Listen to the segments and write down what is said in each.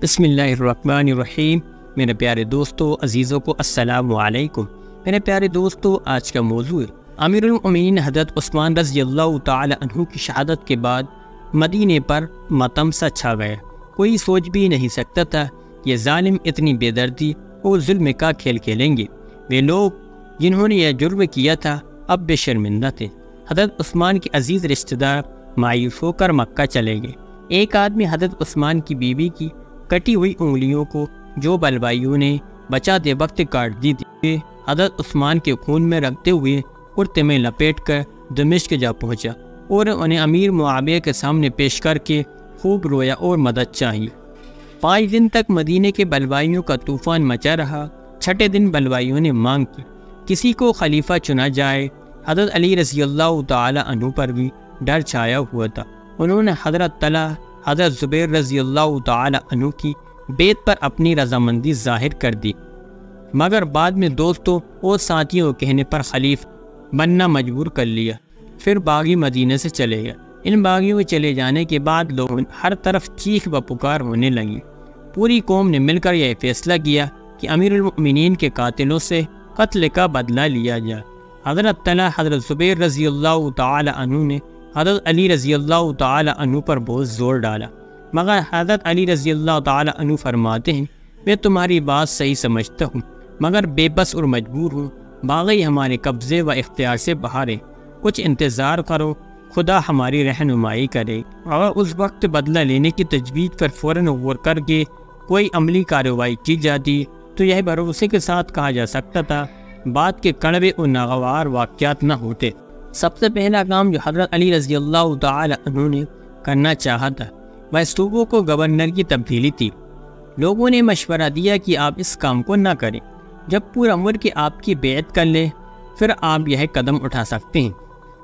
بسم اللہ الرحمن الرحیم۔ میرے پیارے دوستو، عزیزوں کو السلام علیکم۔ میرے پیارے دوستو، آج کا موضوع ہے امیر المؤمنین حضرت عثمان رضی اللہ تعالی عنہ کی شہادت کے بعد مدینے پر ماتم سا چھا گیا۔ کوئی سوچ بھی نہیں سکتا تھا یہ ظالم اتنی بے دردی اور ظلم کا کھیل کھیلیں گے۔ وہ لوگ جنہوں نے یہ جرم کیا تھا اب بے شرمندہ تھے۔ حضرت عثمان کے عزیز رشتہ دار مایوس ہو کر مکہ چلے گئے۔ ایک آدمی حضرت عثمان کی بیوی کی کٹی ہوئی انگلیوں کو جو بلوائیوں نے بچاتے وقت کاٹ دی تھی، حضرت عثمان کے خون میں رکھتے ہوئے کرتے میں لپیٹ کر دمشق جا پہنچا اور انہیں امیر معاویہ کے سامنے پیش کر کے خوب رویا اور مدد چاہی۔ 5 دن تک مدینے کے بلوائیوں کا طوفان مچا رہا۔ 6 دن بلوائیوں نے مانگ کی کسی کو خلیفہ چنا جائے۔ حضرت علی رضی اللہ تعالی عنہ پر بھی ڈر چھایا ہوا تھا۔ انہوں نے حضرت طلحہ، حضرت زبیر رضی اللہ تعالی عنہ کی بیعت پر اپنی رضامندی ظاہر کر دی، مگر بعد میں دوستوں اور ساتھیوں کے کہنے پر خلیفہ بننا مجبور کر لیا۔ پھر باغی مدینے سے چلے گئے۔ ان باغیوں کے چلے جانے کے بعد لوگوں ہر طرف چیخ و پکار ہونے لگی۔ پوری قوم نے مل کر یہ فیصلہ کیا کہ امیر المؤمنین کے قاتلوں سے قتل کا بدلہ لیا جائے۔ حضرت طلحہ، حضرت زبیر رضی اللہ تعالی عنہ نے حضرت علی رضی اللہ تعالی عنہ پر بہت زور ڈالا، مگر حضرت علی رضی اللہ تعالی عنہ فرماتے ہیں میں تمہاری بات صحیح سمجھتا ہوں، مگر بے بس اور مجبور ہوں۔ باغی ہمارے قبضے و اختیار سے باہر ہے، کچھ انتظار کرو، خدا ہماری رہنمائی کرے۔ اور اس وقت بدلہ لینے کی تجویز پر فوراً غور کر کے کوئی عملی کارروائی کی جاتی تو یہ بھروسے کے ساتھ کہا جا سکتا تھا بات کے کڑوے اور ناگوار واقعات نہ ہوتے۔ سب سے پہلا کام جو حضرت علی رضی اللہ تعالی عنہ نے کرنا چاہا تھا وہ صوبوں کو گورنر کی تبدیلی تھی۔ لوگوں نے مشورہ دیا کہ آپ اس کام کو نہ کریں، جب پورا ملک آپ کی بیعت کر لے پھر آپ یہ قدم اٹھا سکتے ہیں،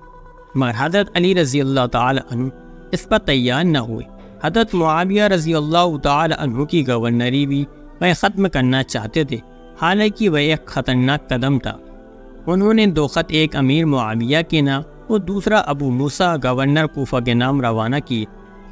مگر حضرت علی رضی اللہ تعالی عنہ اس پر تیار نہ ہوئے۔ حضرت معاویہ رضی اللہ تعالی عنہ کی گورنری بھی وہ ختم کرنا چاہتے تھے، حالانکہ وہ ایک خطرناک قدم تھا۔ انہوں نے 2 خط، ایک امیر معاویہ کے نام اور دوسرا ابو موسیٰ گورنر کوفہ کے نام روانہ کیے۔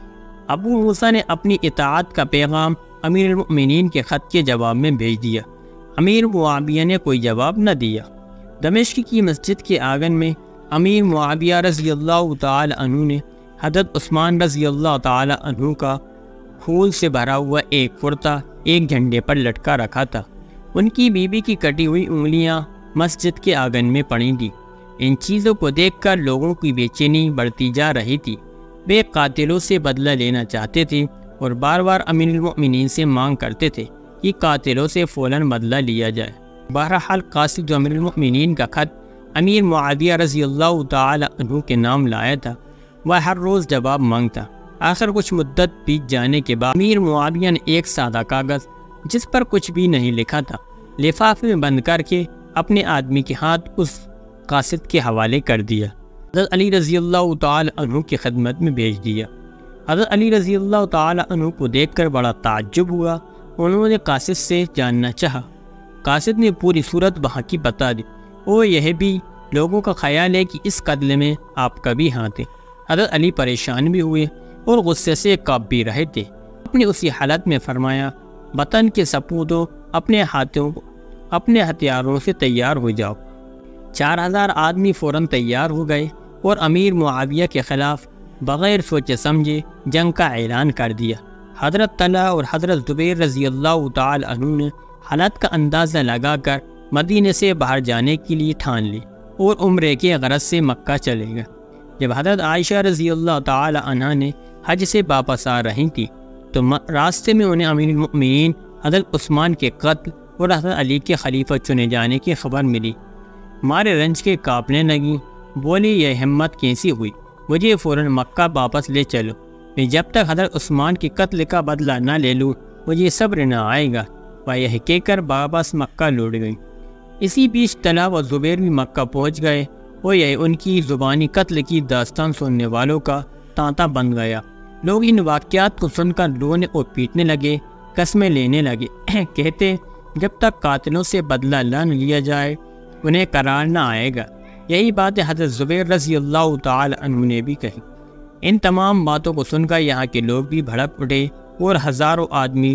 ابو موسیٰ نے اپنی اطاعت کا پیغام امیر المؤمنین کے خط کے جواب میں بھیج دیا۔ امیر معاویہ نے کوئی جواب نہ دیا۔ دمشق کی مسجد کے آنگن میں امیر معاویہ رضی اللہ تعالی عنہ نے حضرت عثمان رضی اللہ تعالی عنہ کا پھول سے بھرا ہوا ایک کرتا ایک جھنڈے پر لٹکا رکھا تھا۔ ان کی بیوی کی کٹی ہوئی انگلیاں مسجد کے آنگن میں پڑی تھیں۔ ان چیزوں کو دیکھ کر لوگوں کی بے چینی بڑھتی جا رہی تھی۔ وہ قاتلوں سے بدلہ لینا چاہتے تھے اور بار بار امیر المؤمنین سے مانگ کرتے تھے کہ قاتلوں سے فوراً بدلہ لیا جائے۔ بہرحال قاصد جو امیر المؤمنین کا خط امیر معاویہ رضی اللہ تعالی عنہ کے نام لایا تھا وہ ہر روز جواب مانگتا۔ آخر کچھ مدت بیت جانے کے بعد امیر معاویہ نے ایک سادہ کاغذ جس پر کچھ بھی نہیں لکھا تھا لفافے میں بند کر کے اپنے آدمی کے ہاتھ اس قاصد کے حوالے کر دیا۔ حضرت علی رضی اللہ تعالی عنہ کی خدمت میں بھیج دیا۔ حضرت علی رضی اللہ تعالی عنہ کو دیکھ کر بڑا تعجب ہوا۔ انہوں نے قاصد سے جاننا چاہا۔ قاصد نے پوری صورت وہاں کی بتا دی اور یہ بھی لوگوں کا خیال ہے کہ اس قتل میں آپ کا بھی ہاتھ ہے۔ حضرت علی پریشان بھی ہوئے اور غصے سے کانپ بھی رہے تھے۔ اپنی اسی حالت میں فرمایا وطن کے سپوتوں، اپنے ہتھیاروں سے تیار ہو جاؤ۔ 4000 آدمی فوراً تیار ہو گئے اور امیر معاویہ کے خلاف بغیر سوچے سمجھے جنگ کا اعلان کر دیا۔ حضرت طلحہ اور حضرت زبیر رضی اللہ تعالی عنہ نے حالت کا اندازہ لگا کر مدینے سے باہر جانے کے لیے ٹھان لی اور عمرے کے غرض سے مکہ چلے گئے۔ جب حضرت عائشہ رضی اللہ تعالی عنہ نے حج سے واپس آ رہی تھی تو راستے میں انہیں امیر المؤمنین حضرت عثمان کے قتل اور حضرت علی کے خلیفہ چنے جانے کی خبر ملی۔ مارے رنج کے کانپنے لگی، بولی یہ ہمت کیسی ہوئی، مجھے فوراً مکہ واپس لے چلو، میں جب تک حضرت عثمان کے قتل کا بدلہ نہ لے لوں مجھے صبر نہ آئے گا۔ وہ یہ کہہ کر واپس مکہ لوٹ گئی۔ اسی بیچ طلحہ و زبیر بھی مکہ پہنچ گئے اور یہ ان کی زبانی قتل کی داستان سننے والوں کا تانتا بن گیا۔ لوگ ان واقعات کو سن کر رونے اور پیٹنے لگے، قسمیں لینے لگے، کہتے جب تک قاتلوں سے بدلہ نہ لیا جائے انہیں قرار نہ آئے گا۔ یہی بات حضرت زبیر رضی اللہ تعالی عنہ نے بھی کہی۔ ان تمام باتوں کو سن کر یہاں کے لوگ بھی بھڑک اٹھے اور ہزاروں آدمی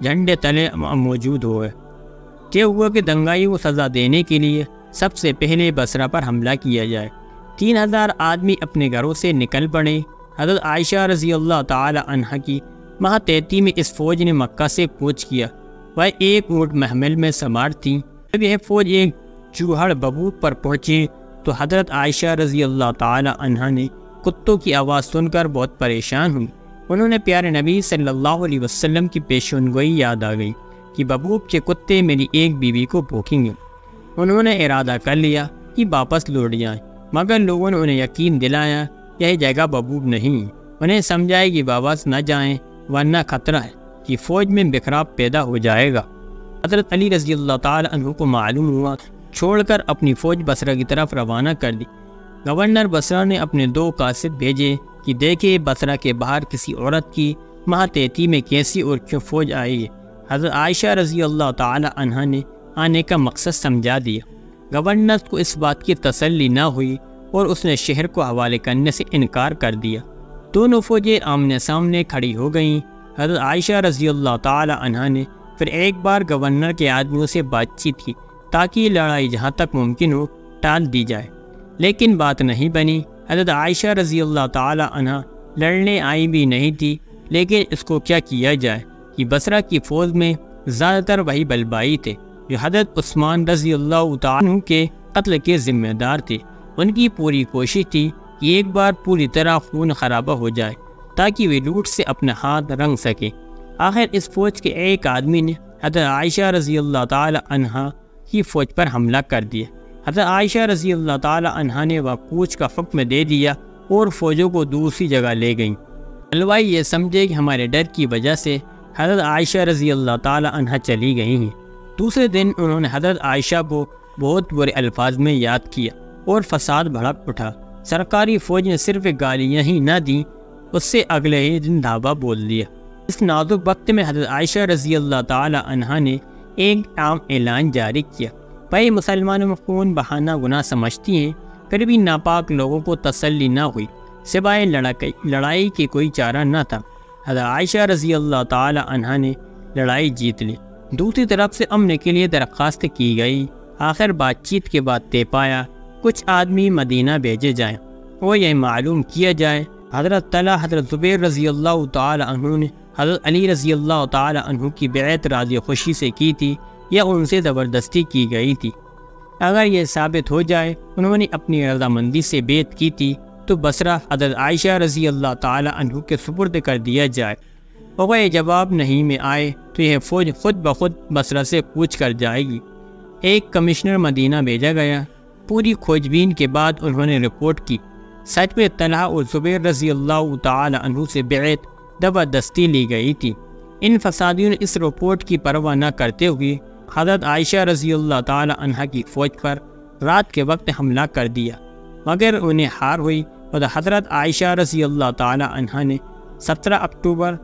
جھنڈے تلے موجود ہوئے۔ طے ہوا کہ دنگائی کو سزا دینے کے لیے سب سے پہلے بصرہ پر حملہ کیا جائے۔ 3000 آدمی اپنے گھروں سے نکل پڑے۔ حضرت عائشہ رضی اللہ تعالی عنہ کی ماتحتی میں اس فوج نے مکہ سے کوچ کیا۔ وہ ایک اونٹ محمل میں سوار تھیں۔ جب یہ فوج ایک چوہڑ ببوک پر پہنچے تو حضرت عائشہ رضی اللہ تعالی عنہ نے کتوں کی آواز سن کر بہت پریشان ہوئی۔ انہوں نے پیارے نبی صلی اللہ علیہ وسلم کی پیشن گوئی یاد آ گئی کہ ببوک کے کتے میری ایک بیوی کو بھوکیں گے۔ انہوں نے ارادہ کر لیا کہ واپس لوٹ جائیں، مگر لوگوں نے انہیں یقین دلایا یہ جگہ ببوک نہیں، انہیں سمجھائے کہ واپس نہ جائیں ورنہ خطرہ ہے کہ فوج میں بکھراؤ پیدا ہو جائے گا۔ حضرت علی رضی اللہ تعالی عنہ کو معلوم ہوا، چھوڑ کر اپنی فوج بصرہ کی طرف روانہ کر دی۔ گورنر بصرہ نے اپنے 2 قاصد بھیجے کہ دیکھے بصرہ کے باہر کسی عورت کی ماتحتی میں کیسی اور کیوں فوج آئی ہے۔ حضرت عائشہ رضی اللہ تعالی عنہ نے آنے کا مقصد سمجھا دیا۔ گورنر کو اس بات کی تسلی نہ ہوئی اور اس نے شہر کو حوالے کرنے سے انکار کر دیا۔ دونوں فوجیں آمنے سامنے کھڑی ہو گئیں۔ حضرت عائشہ رضی اللہ تعالی عنہ نے پھر ایک بار گورنر کے آدمیوں سے بات چیت کی تاکہ لڑائی جہاں تک ممکن ہو ٹال دی جائے، لیکن بات نہیں بنی۔ حضرت عائشہ رضی اللہ تعالی عنہ لڑنے آئی بھی نہیں تھی، لیکن اس کو کیا کیا جائے کہ بصرہ کی فوج میں زیادہ تر وہی بلبائی تھے جو حضرت عثمان رضی اللہ تعالی عنہ کے قتل کے ذمہ دار تھے۔ ان کی پوری کوشش تھی کہ ایک بار پوری طرح خون خرابہ ہو جائے تاکہ وہ لوٹ سے اپنا ہاتھ رنگ سکے۔ آخر اس فوج کے ایک آدمی نے حضرت عائشہ رضی اللہ تعالی عنہ کی فوج پر حملہ کر دیا۔ حضرت عائشہ رضی اللہ تعالی عنہ نے وہ کوچ کا حکم دے دیا اور فوجوں کو دوسری جگہ لے گئیں۔ حلوائی یہ سمجھے کہ ہمارے ڈر کی وجہ سے حضرت عائشہ رضی اللہ تعالی عنہ چلی گئی ہیں۔ دوسرے دن انہوں نے حضرت عائشہ کو بہت برے الفاظ میں یاد کیا اور فساد بھڑک اٹھا۔ سرکاری فوج نے صرف گالیاں ہی نہ دیں، اس سے اگلے ہی دن دھاوا بول دیا۔ اس نازک وقت میں حضرت عائشہ رضی اللہ تعالی عنہ نے ایک عام اعلان جاری کیا۔ بھائی مسلمانوں میں خون بہانا گناہ سمجھتی ہیں، پھر بھی ناپاک لوگوں کو تسلی نہ ہوئی، سوائے لڑائی کے کوئی چارہ نہ تھا۔ حضرت عائشہ رضی اللہ تعالی عنہ نے لڑائی جیت لی۔ دوسری طرف سے امن کے لیے درخواست کی گئی۔ آخر بات چیت کے بعد طے پایا کچھ آدمی مدینہ بھیجے جائیں اور یہ معلوم کیا جائے حضرت طلحہ حضرت زبیر رضی اللہ تعالی عنہ نے حضرت علی رضی اللہ تعالی عنہ کی بیعت راضی خوشی سے کی تھی یا ان سے زبردستی کی گئی تھی۔ اگر یہ ثابت ہو جائے انہوں نے اپنی رضامندی سے بیعت کی تھی تو بصرہ حضرت عائشہ رضی اللہ تعالی عنہ کے سپرد کر دیا جائے۔ اگر یہ جواب نہیں میں آئے تو یہ فوج خود بخود بصرہ سے کوچ کر جائے گی۔ ایک کمشنر مدینہ بھیجا گیا۔ پوری کھوج بین کے بعد انہوں نے رپورٹ کی سچ میں طلحہ اور زبیر رضی اللہ تعالی عنہ سے بیعت زبردستی لی گئی تھی۔ ان فسادیوں نے اس رپورٹ کی پرواہ نہ کرتے ہوئے حضرت عائشہ رضی اللہ تعالی عنہ کی فوج پر رات کے وقت حملہ کر دیا، مگر انہیں ہار ہوئی اور حضرت عائشہ رضی اللہ تعالی عنہ نے 17 اکتوبر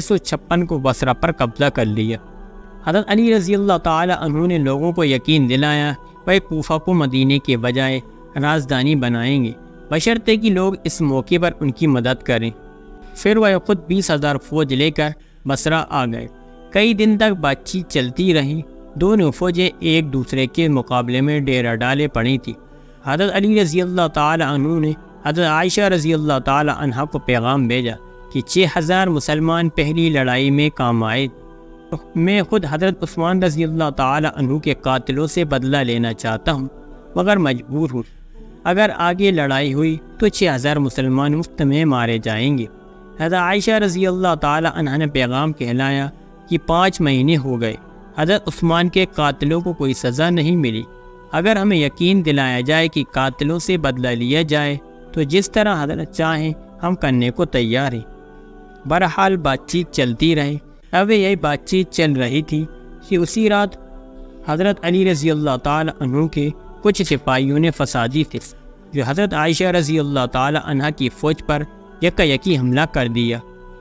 656 کو بصرہ پر قبضہ کر لیا۔ حضرت علی رضی اللہ تعالی عنہ نے لوگوں کو یقین دلایا وہ کوفہ کو مدینے کے بجائے راجدھانی بنائیں گے، بشرطے کہ لوگ اس موقع پر ان کی مدد کریں۔ پھر وہ خود 20,000 فوج لے کر بصرہ آ گئے۔ کئی دن تک بات چیت چلتی رہی۔ دونوں فوجیں ایک دوسرے کے مقابلے میں ڈیرہ ڈالے پڑی تھی۔ حضرت علی رضی اللہ تعالی عنہ نے حضرت عائشہ رضی اللہ تعالی عنہ کو پیغام بھیجا کہ 6,000 مسلمان پہلی لڑائی میں کام آئے۔ میں خود حضرت عثمان رضی اللہ تعالی عنہ کے قاتلوں سے بدلہ لینا چاہتا ہوں، مگر مجبور ہوں۔ اگر آگے لڑائی ہوئی تو 6,000 مسلمان مفت میں مارے جائیں گے۔ حضرت عائشہ رضی اللہ تعالی عنہ نے پیغام کہلایا کہ 5 مہینے ہو گئے، حضرت عثمان کے قاتلوں کو کوئی سزا نہیں ملی۔ اگر ہمیں یقین دلایا جائے کہ قاتلوں سے بدلہ لیا جائے تو جس طرح حضرت چاہیں ہم کرنے کو تیار ہیں۔ بہرحال بات چیت چلتی رہی۔ اب یہی بات چیت چل رہی تھی کہ اسی رات حضرت علی رضی اللہ تعالی عنہ کے کچھ سپاہیوں نے فسادی تھے جو حضرت عائشہ رضی اللہ تعالی عنہ کی فوج پر یکا حملہ کر دیا۔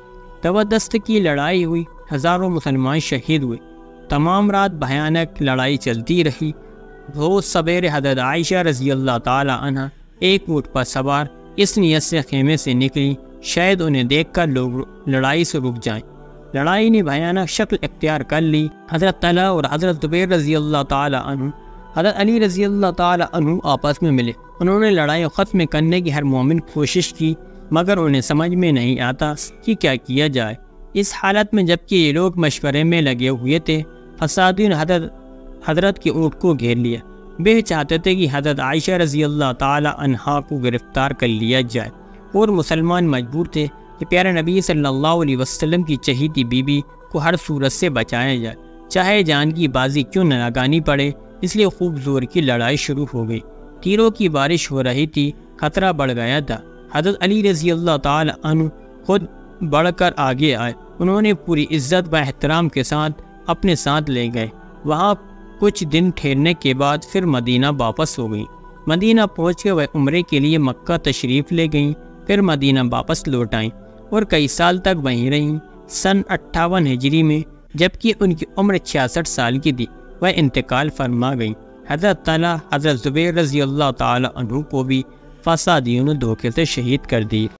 زبردست کی لڑائی ہوئی، ہزاروں مسلمان شہید ہوئے۔ تمام رات بھیانک لڑائی چلتی رہی۔ روز سویرے حضرت عائشہ رضی اللہ تعالی عنہ ایک اونٹ پر سوار اس نیت سے خیمے سے نکلی شاید انہیں دیکھ کر لوگ لڑائی سے رک جائیں، لڑائی نے بھیانک شکل اختیار کر لی۔ حضرت طلحہ اور حضرت زبیر رضی اللہ تعالی عنہ حضرت علی رضی اللہ تعالی عنہ آپس میں ملے۔ انہوں نے لڑائی ختم کرنے کی ہر مومن کوشش کی، مگر انہیں سمجھ میں نہیں آتا کہ کیا کیا جائے۔ اس حالت میں جبکہ یہ لوگ مشورے میں لگے ہوئے تھے، فسادیوں نے حضرت کی اونٹ کو گھیر لیا۔ وہ چاہتے تھے کہ حضرت عائشہ رضی اللہ تعالی عنہا کو گرفتار کر لیا جائے، اور مسلمان مجبور تھے کہ پیارے نبی صلی اللہ علیہ وسلم کی چہیتی بیوی کو ہر صورت سے بچایا جائے، چاہے جان کی بازی کیوں نہ لگانی پڑے۔ اس لیے خوب زور کی لڑائی شروع ہو گئی۔ تیروں کی بارش ہو رہی تھی، خطرہ بڑھ گیا تھا۔ حضرت علی رضی اللہ تعالی عنہ خود بڑھ کر آگے آئے۔ انہوں نے پوری عزت و احترام کے ساتھ اپنے ساتھ لے گئے۔ وہاں کچھ دن ٹھہرنے کے بعد پھر مدینہ واپس ہو گئیں۔ مدینہ پہنچ کے وہ عمرے کے لیے مکہ تشریف لے گئیں، پھر مدینہ واپس لوٹ آئیں اور کئی سال تک وہیں رہیں۔ سن 58 ہجری میں جبکہ ان کی عمر 66 سال کی تھی، وہ انتقال فرما گئیں۔ حضرت طلحہ حضرت زبیر رضی اللہ تعالی عنہ کو بھی فسادیوں نے دھوکے سے شہید کر دی۔